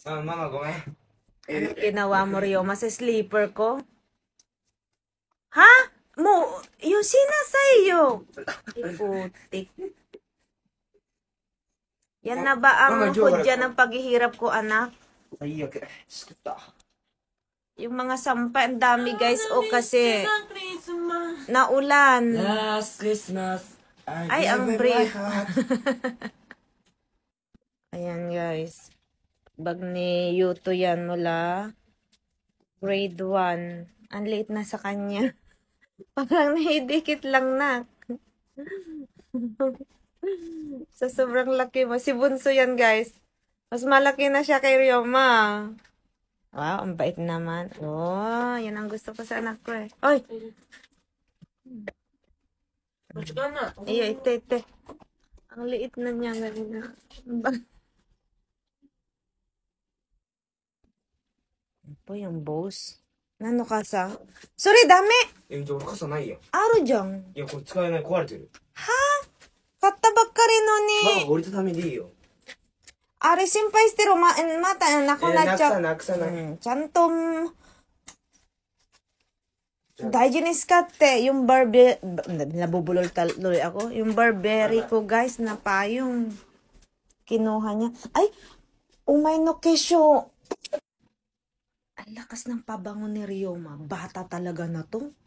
Mama, go eh. Ano ginawa mo, Ryoma, sa sleeper ko? Ha? Yung sinasayo. Ay, putik. Yan na ba ang hudya ng paghihirap ko, anak? Ay, okay. Skuta. Yung mga sampa, ang dami, guys. O, kasi naulan. Last Christmas, Ay, ang brief. Ayan, guys. Bag ni Yuto yan mula grade 1. Ang late na sa kanya. Parang naidikit lang na. Sa sobrang laki mo. Si Bunso yan, guys. Mas malaki na siya kay Ryoma. Wow, ang bait naman. Oh, yan ang gusto ko sa anak ko eh. Oy! Ay, ite. Ang liit na niya. Ganun. Po yung boss. Nano ka sa? Sorry, dami! じゃあ俺傘ないやん。 あるじゃん。 いや、これ使えない。壊れてる。 買ったばっかりのに。 折りたたみでいいよ。 あれ心配してる。またなくなっちゃう。 なくさない。 ちゃんと、大事に使って、yung nabubulol tuloy ako. Yung Burberry ko, guys, na pa yung kinuha niya. Ay, umay no kesyo. Ang lakas ng pabango ni Ryoma. Bata talaga na to.